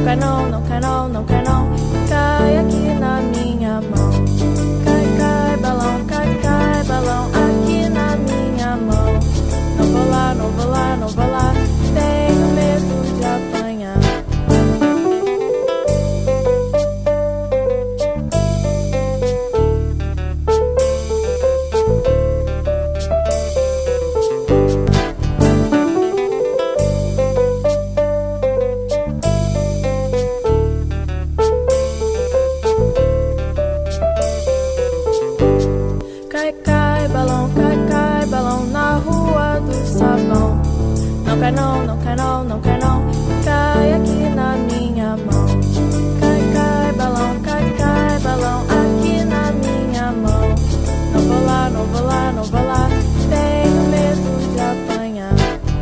quer não, não quer não, não quer não. Cai aqui na minha mão. Cai, cai, balão, aqui na minha mão. Não vou lá, não vou lá, não vou lá. Tenho medo de apanhar. Cai, cai, balão na rua do sabão. Não quer não, não quer não, não quer não. Cai aqui na minha mão. Cai, cai, balão, aqui na minha mão. Não vou lá, não vou lá, não vou lá. Tenho medo de apanhar.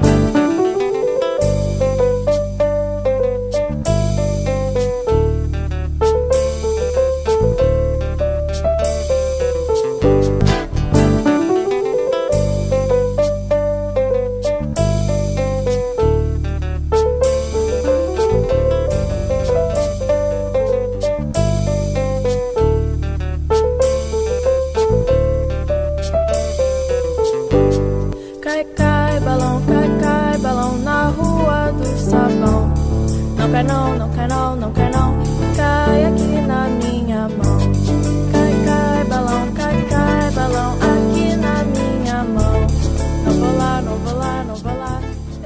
Cai, cai, balão na rua do sabão. Não quer não, não quer não, não quer não. Cai aqui na minha mão. Cai, cai, balão, aqui na minha mão. Não vou lá, não vou lá, não vou lá.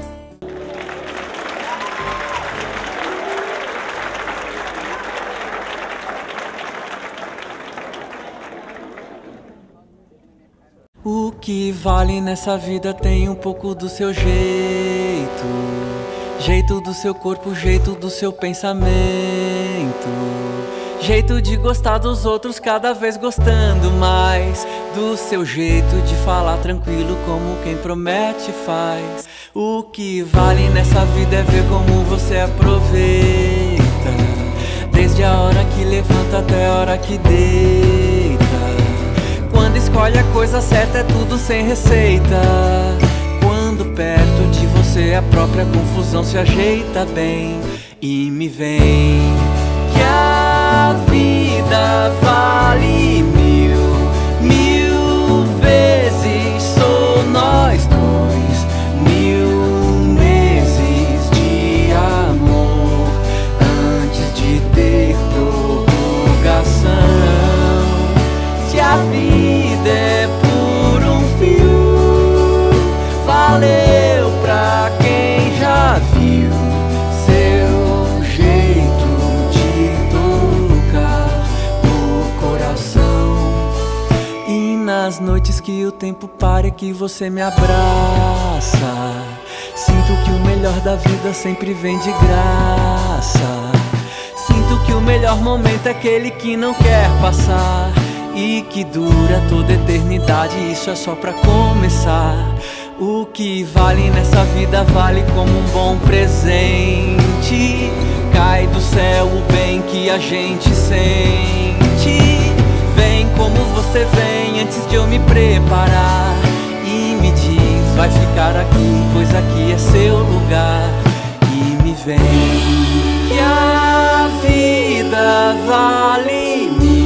O que vale nessa vida tem um pouco do seu jeito. Jeito do seu corpo, jeito do seu pensamento. Jeito de gostar dos outros, cada vez gostando mais. Do seu jeito de falar tranquilo, como quem promete e faz. O que vale nessa vida é ver como você aproveita. Desde a hora que levanta até a hora que deita. Quando escolhe a coisa certa é tudo sem receita. Quando perto de você a própria confusão se ajeita bem. E me vem que a vida vale mil vezes. Sou nós dois, 1000 meses de amor antes de ter prorrogação. Se a vida é por um fio, valeu pra quem já viu seu jeito de tocar o coração. E nas noites que o tempo para e que você me abraça, sinto que o melhor da vida sempre vem de graça. Sinto que o melhor momento é aquele que não quer passar e que dura toda a eternidade, isso é só pra começar. O que vale nessa vida vale como um bom presente. Cai do céu o bem que a gente sente. Vem como você vem antes de eu me preparar. E me diz, vai ficar aqui, pois aqui é seu lugar. E me vem que a vida vale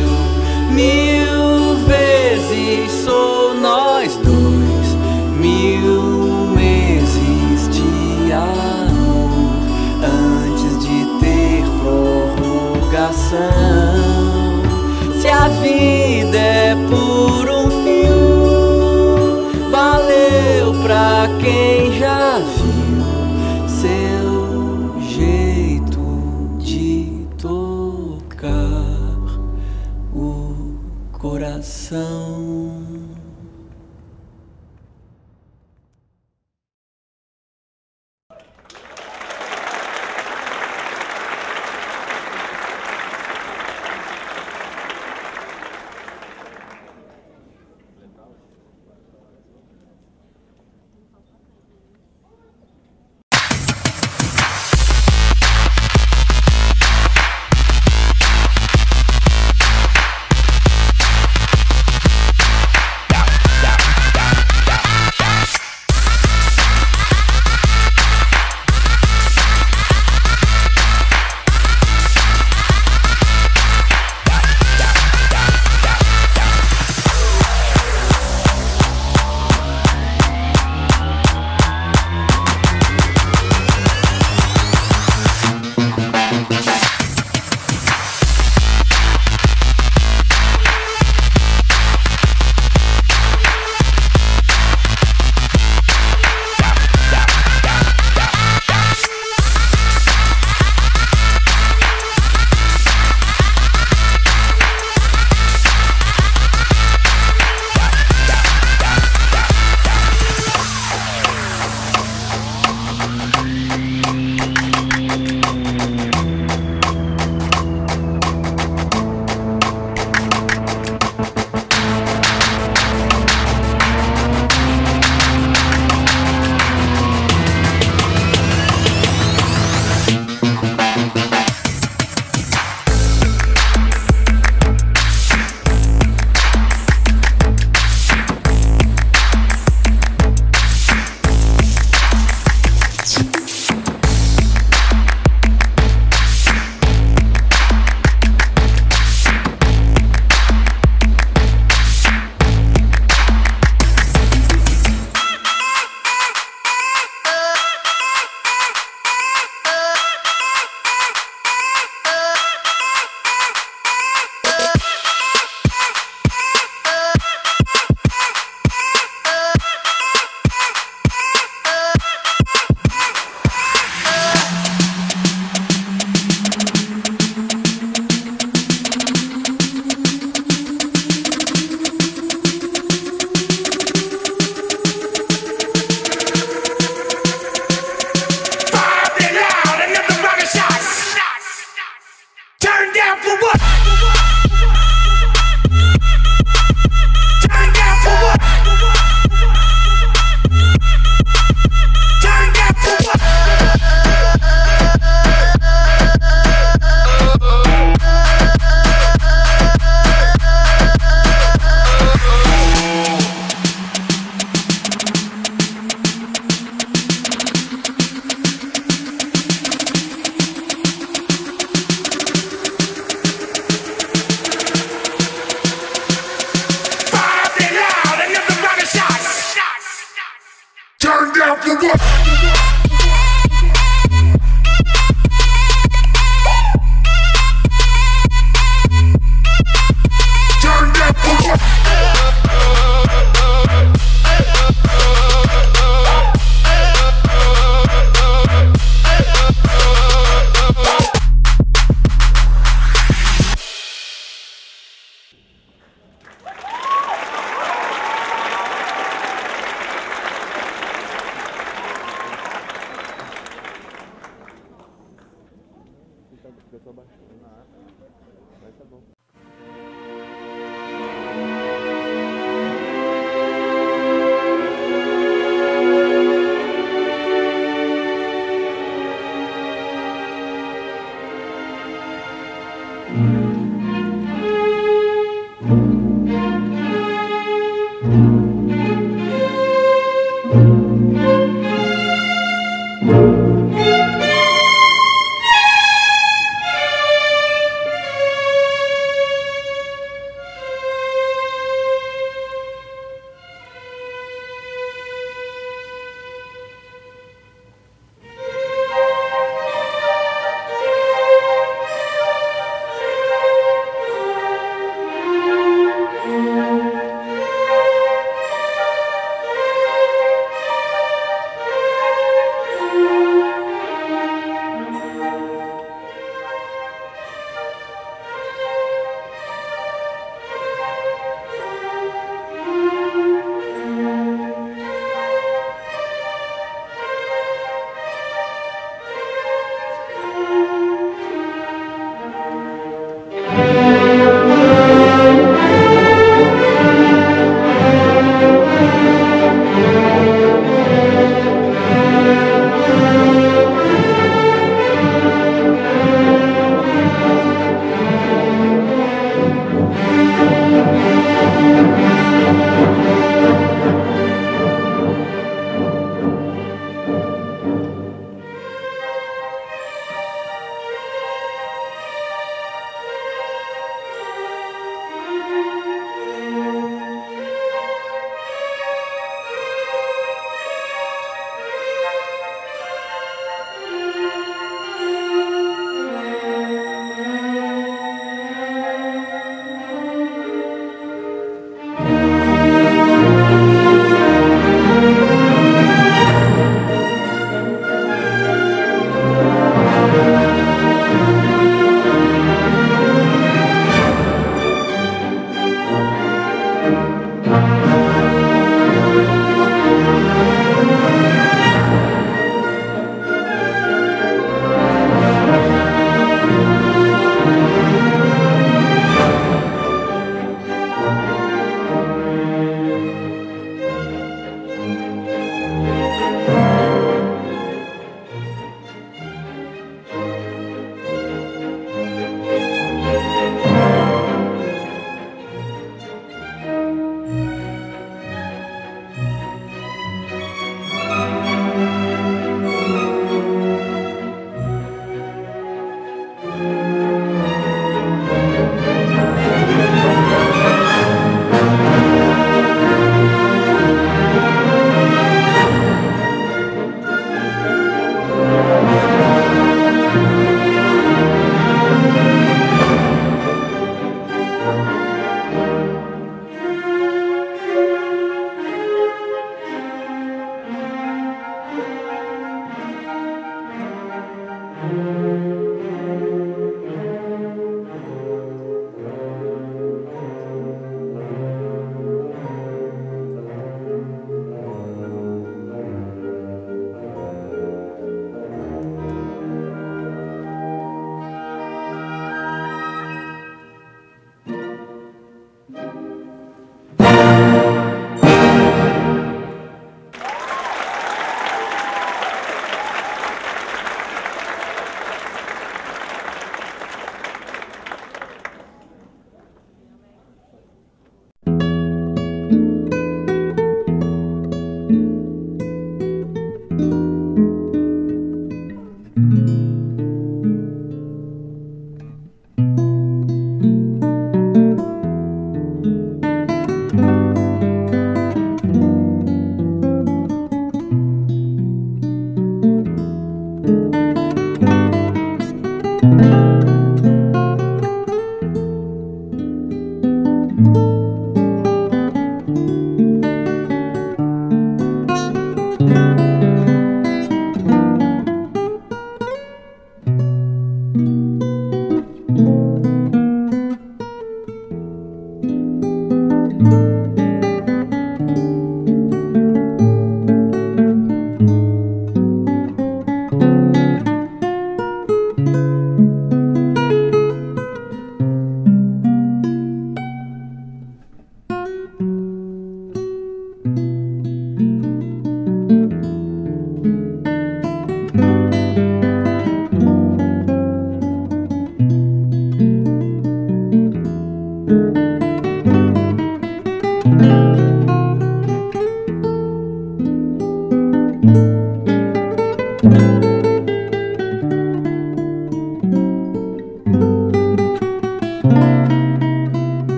mil vezes. Sou nós dois, 1000 meses de amor antes de ter prorrogação. Se a vida é por um fio, valeu pra quem já viu seu jeito de tocar o coração.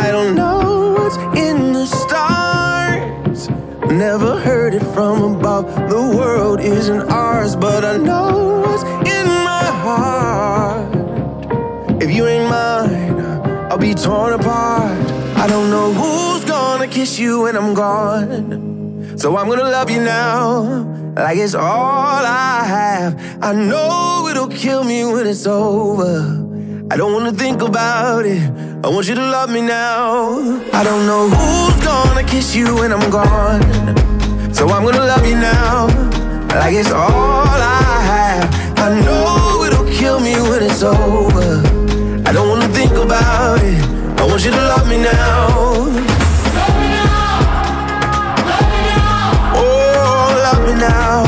I don't know what's in the stars. Never heard it from above. The world isn't ours, but I know what's in my heart. If you ain't mine, I'll be torn apart. I don't know who's gonna kiss you when I'm gone, so I'm gonna love you now, like it's all I have. I know it'll kill me when it's over. I don't wanna think about it, I want you to love me now. I don't know who's gonna kiss you when I'm gone, so I'm gonna love you now, like it's all I have. I know it'll kill me when it's over. I don't wanna think about it, I want you to love me now. Love me now, love me now. Oh, love me now.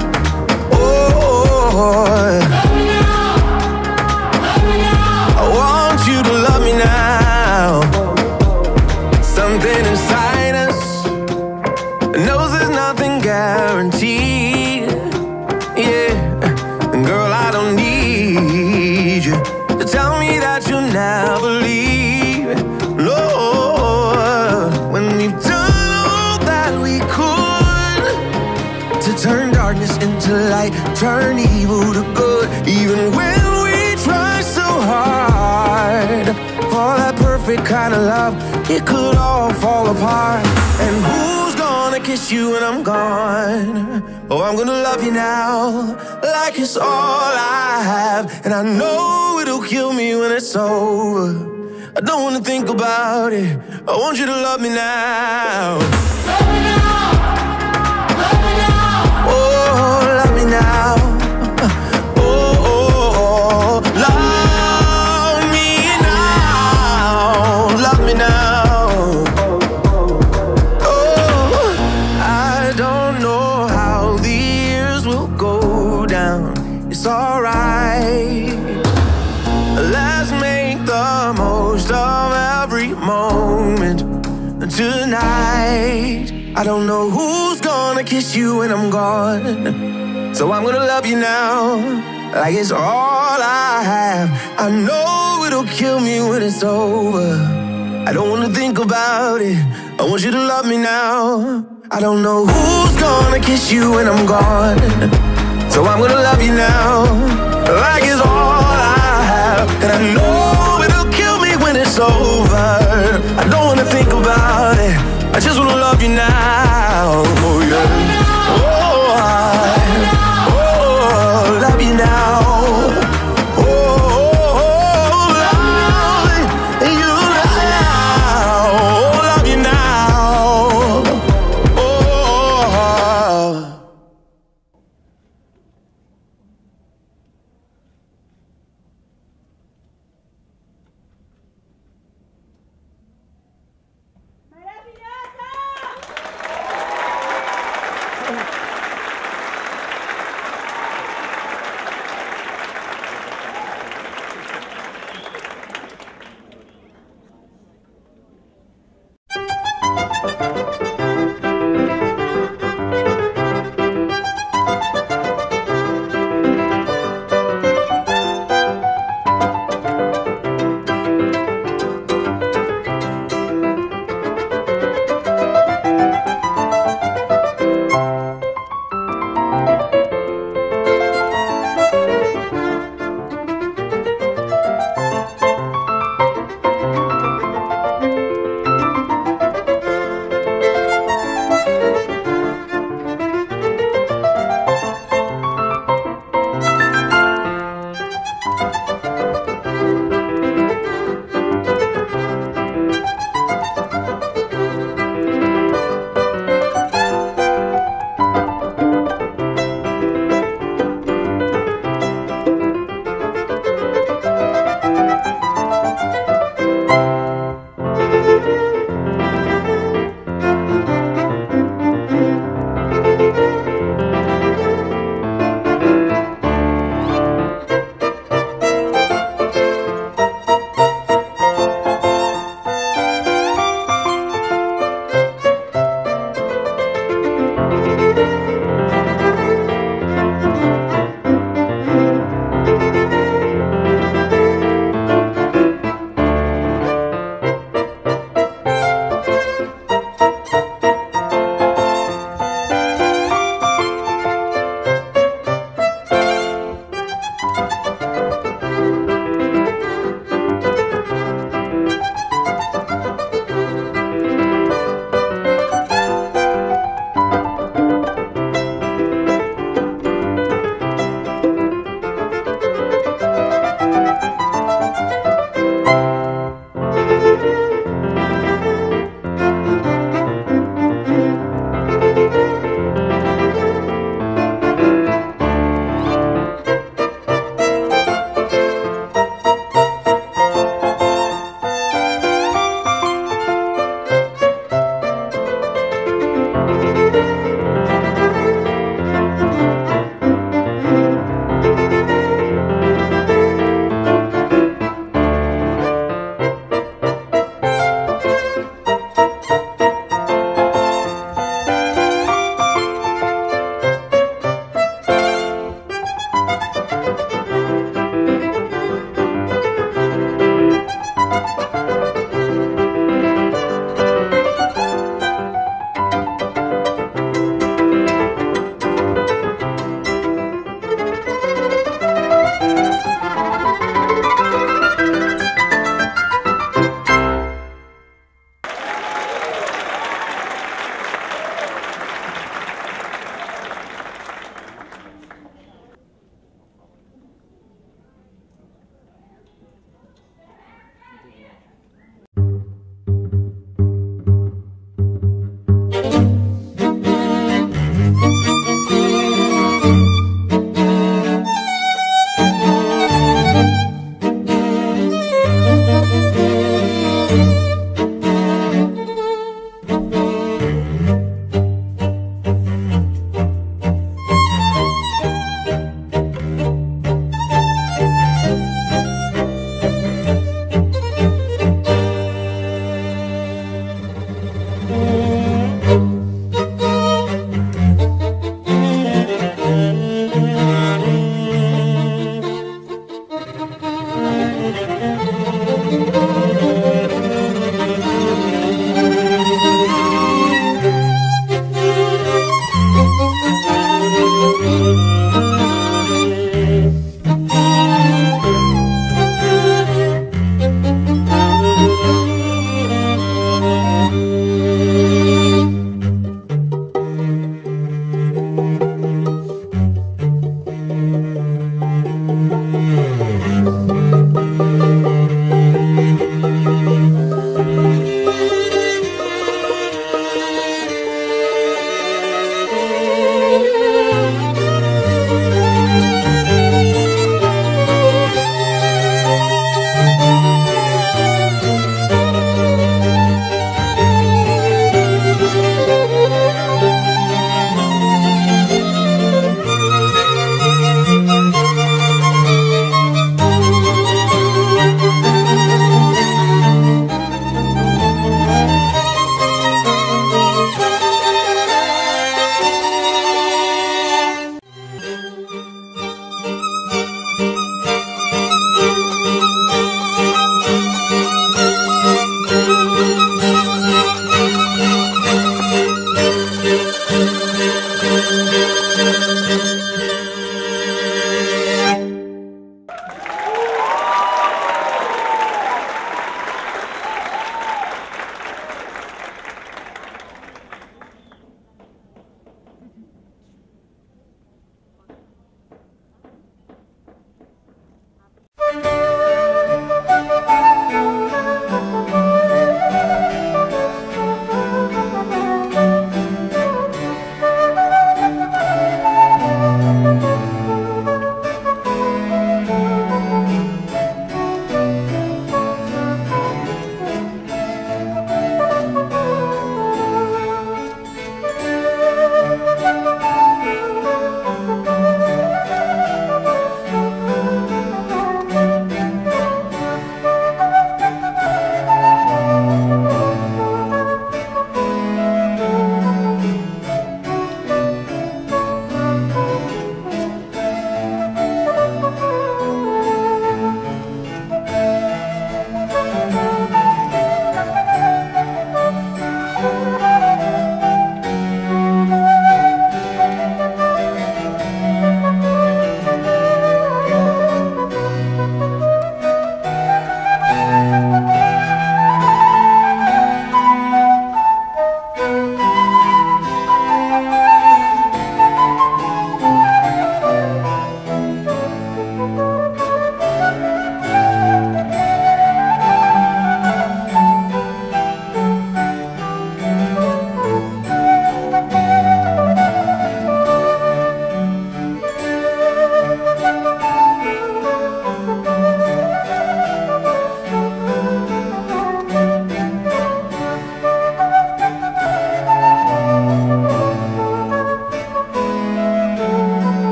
Oh, Love me now, love me now. I want you to love me now. Something inside us knows there's nothing guaranteed. Yeah, girl, I don't need you to tell me that you'll never leave. No, when we've done all that we could to turn darkness into light, turn evil to good. Even when we try so hard for that perfect kind of love, it could all fall apart. And who's gonna kiss you when I'm gone? Oh, I'm gonna love you now, like it's all I have. And I know it'll kill me when it's over. I don't wanna think about it, I want you to love me now. Love me now, love me now. Oh, love me now. Oh, oh, oh, love me now. Love me now. Oh, I don't know how the years will go down. It's alright. Let's make the most of every moment tonight. I don't know who's gonna kiss you when I'm gone, so I'm gonna love you now, like it's all I have. I know it'll kill me when it's over. I don't wanna think about it, I want you to love me now. I don't know who's gonna kiss you when I'm gone, so I'm gonna love you now, like it's all I have. And I know it'll kill me when it's over. I don't wanna think about it, I just wanna love you now. Oh yeah. Oh, love you now. Oh, love you now. Oh, love you now. Oh.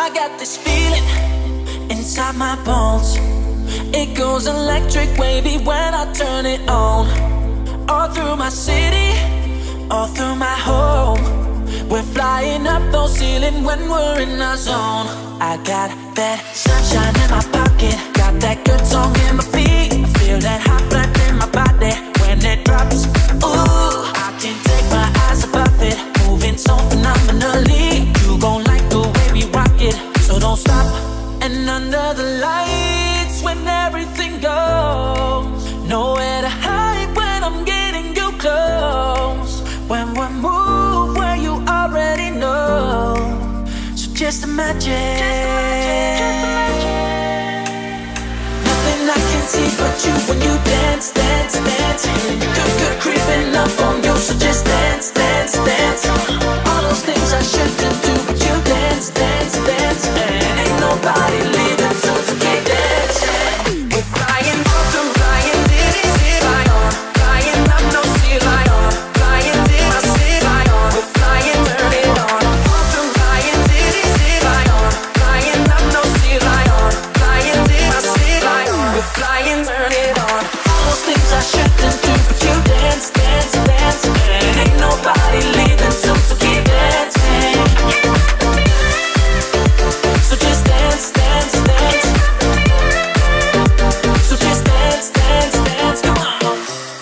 I got this feeling inside my bones. It goes electric wavy when I turn it on. All through my city, all through my home. We're flying up those ceilings when we're in our zone. I got that sunshine in my pocket, got that good song in my feet. I feel that hot blood in my body when it drops. Ooh, I can't take my eyes above it, moving so phenomenally. You gon' like the way we rock it, so don't stop. And under the lights when everything goes, nowhere to hide when I'm getting you close. When we move where you already know, so just imagine, nothing I can see but you when you dance, dance, dance. Good creeping up on you, so just dance, dance, dance. All those things I shouldn't do, but you dance, dance, dance. And ain't nobody leaving, so keep dancing. We're flying up to flying, diddy, fly on. Flying up, no sea, fly on. Flying, did I see, fly on. We're flying, turn it on. Up to flying, diddy, fly on. Flying up, no sea, fly on. Flying, did I see, fly on. We're flying, turn it on. All those things I shouldn't do, but you dance, dance, dance. And ain't nobody leaving, so keep dancing. So just dance, dance, dance. So just dance, dance, dance. Come on.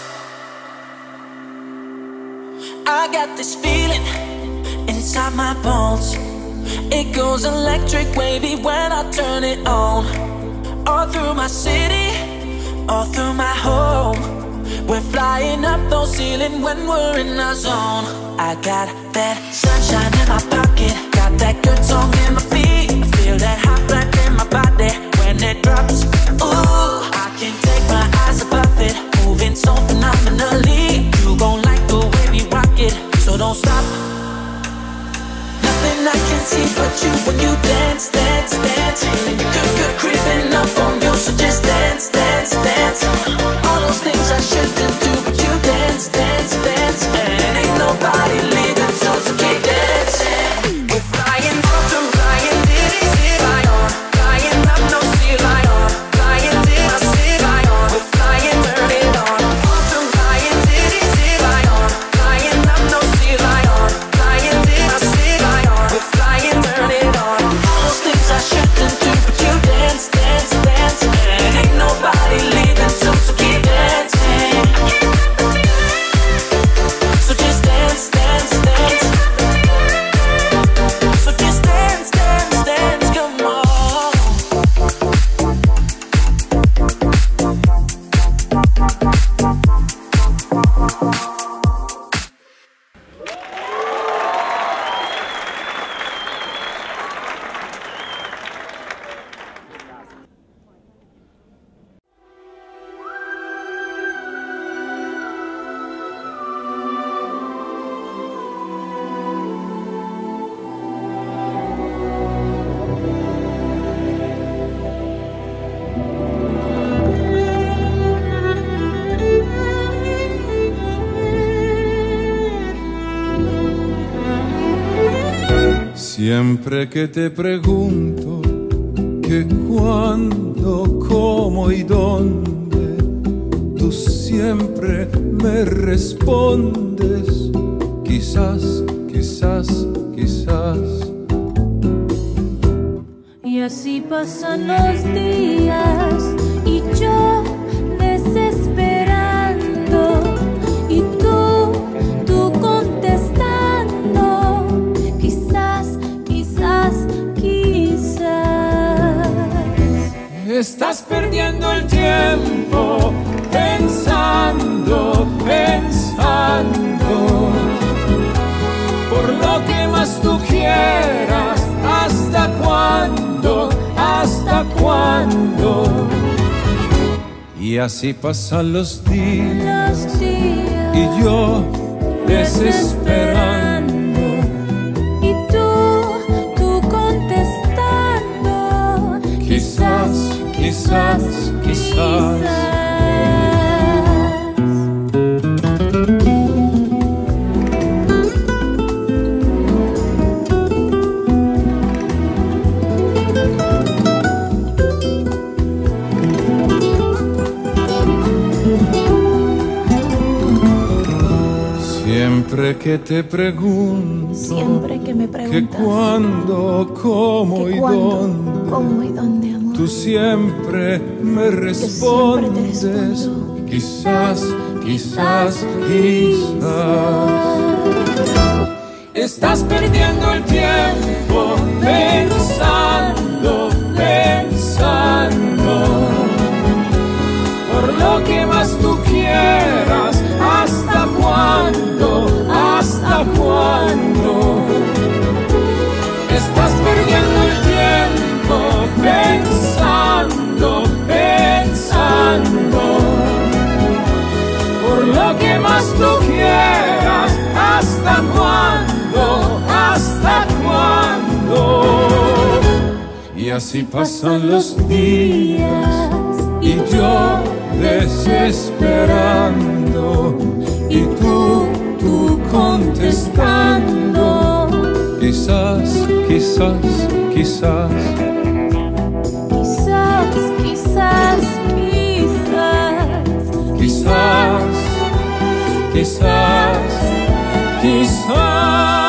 I got this feeling inside my bones. It goes electric wavy when I turn it on. All through my city, all through my home. We're flying up those ceilings when we're in our zone. I got that sunshine in my pocket, got that good song in my feet. I feel that hot blood in my body when it drops. Ooh, I can't take my eyes above it, moving so phenomenally. You gon' like the way we rock it, so don't stop. Nothing I can see but you when you dance, dance, dance. Good creeping up on you, so just dance, dance, dance. All those things I shouldn't do, but you dance, dance, dance. And ain't nobody leaving, so keep dancing. We're flying up to flying, diddy, fly on. Flying up, no sea, fly on. Flying, did I see, fly on. We're flying, turn it on. Up to flying, diddy, fly on. Flying up, no sea, fly on. Flying, did I see, fly on. We're flying, turn it on. All those things I shouldn't do, but you dance, dance, dance. And ain't nobody leaving, so keep dancing. So just dance, dance, dance. So just dance, dance, dance. Come on. Siempre que te pregunto que cuándo, cómo y dónde, tú siempre me respondes, quizás, quizás, quizás. Y así pasan los días y yo desesperando y tú contestando, quizás, quizás, quizás. Estás perdiendo el tiempo pensando, pensando, por lo que más tú quieras. ¿Hasta cuándo? ¿Hasta cuándo? Y así pasan los días y yo desesperando y tú contestando, quizás, quizás, quizás. Siempre que te pregunto, siempre que me preguntas que cuándo, cómo y dónde, amor, tú siempre me respondes. Quizás, quizás, quizás. Estás perdiendo el tiempo pensando, pensando. Por lo que más tú quieras, ¿hasta cuándo? ¿Hasta cuándo? Estás perdiendo el tiempo pensando, pensando. Por lo que más tú quieras, ¿hasta cuándo? ¿Hasta cuándo? Y así pasan los días y yo desesperando y tú contestando. Quizás, quizás, quizás. Quizás, quizás, quizás. Quizás, quizás, quizás.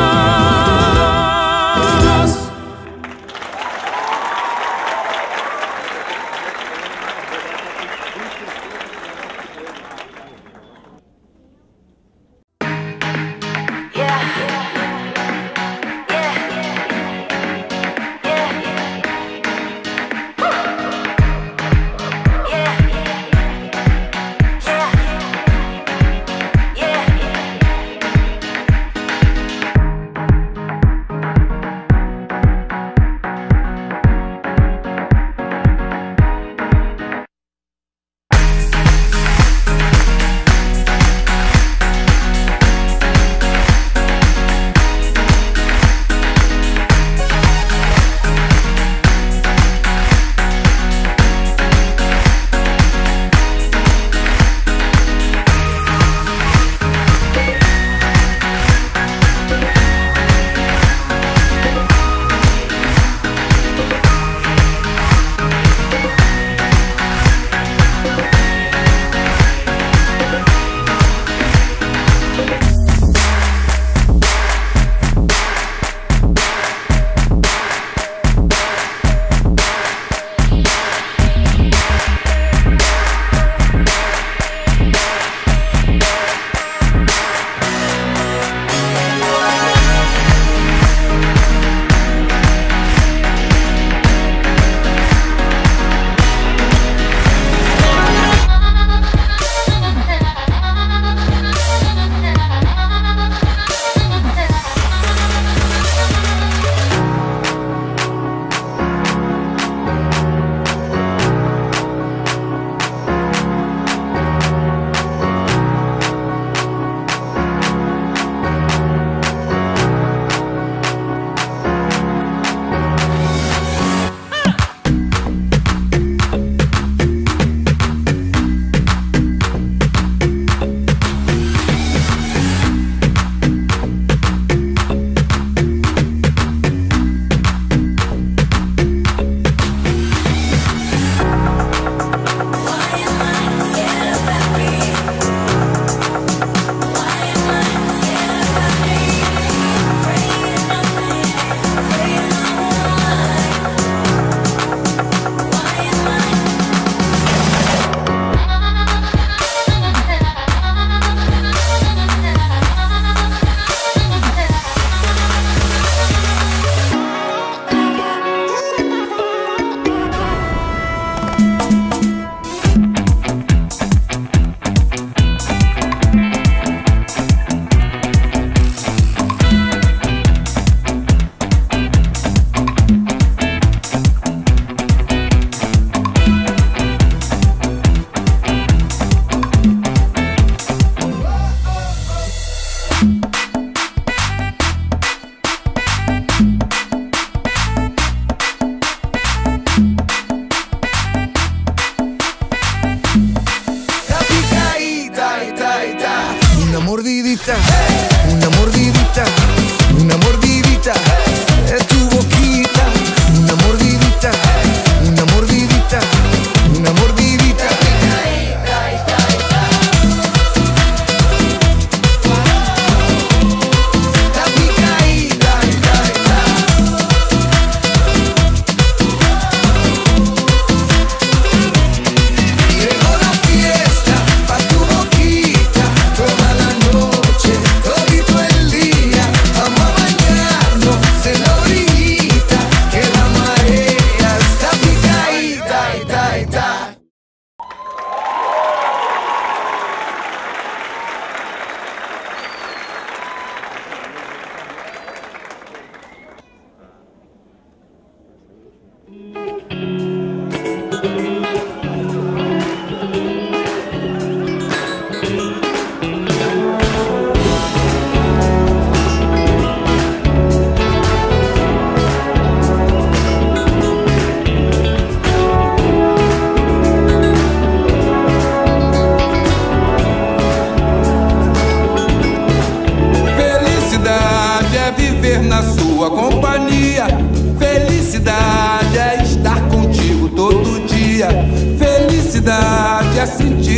mordidita, una mordidita, una mordidita de tu boquita, una mordidita, una mordidita, una mordidita.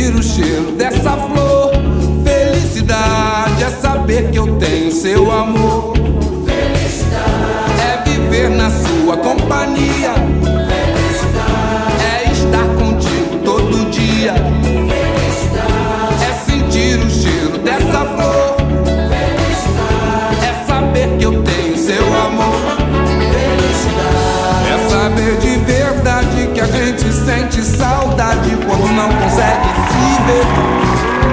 sentir o cheiro dessa flor. Felicidade é saber que eu tenho seu amor. Felicidade é viver na sua companhia. Felicidade é estar contigo todo dia. Felicidade é sentir o cheiro dessa flor. Felicidade é saber que eu tenho seu amor. Felicidade é saber de verdade que a gente sente saudade quando não consegue se ver.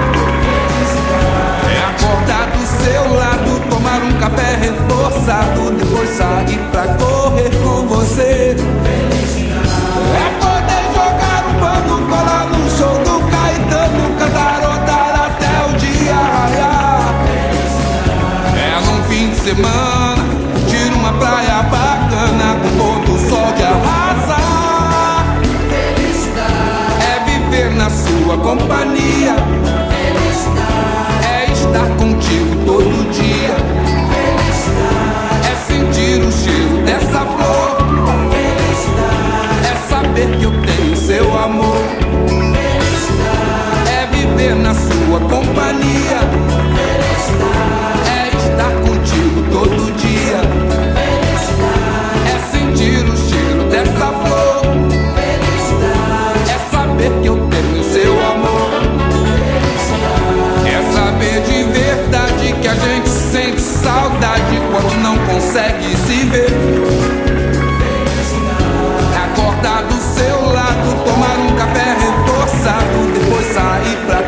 Acordar do seu lado, tomar um café reforçado, depois sair pra correr com você. É poder jogar um pano, colar no show do Caetano, cantarotar até o dia raiar. É num fim de semana, curtir uma praia bacana com pôr do sol de arrasar. É viver na sua companhia. Estar contigo todo dia. Felicidade é sentir o cheiro dessa flor. Felicidade é saber que eu tenho seu amor. Felicidade é viver na sua companhia. Felicidade é estar contigo todo dia. Felicidade é sentir o cheiro dessa flor. Felicidade é saber que eu tenho seu amor. De verdade que a gente sente saudade quando não consegue se ver. Acordar do seu lado, tomar um café reforçado, depois sair pra